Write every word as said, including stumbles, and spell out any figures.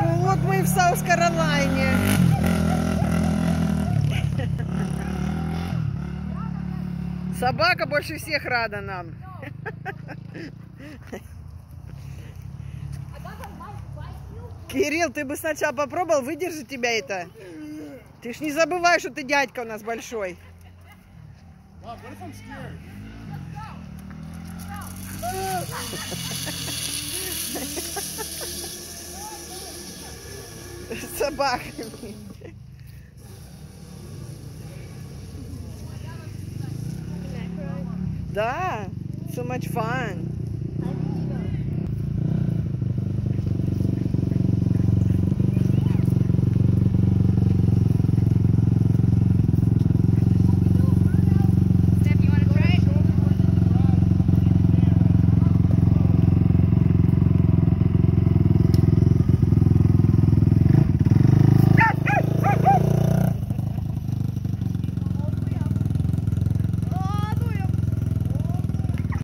Ну вот мы и в Саус-Каролайне. Собака больше всех рада нам. Кирилл, ты бы сначала попробовал, выдержит тебя это. Ты ж не забывай, что ты дядька у нас большой. С собаками. Да, so much fun.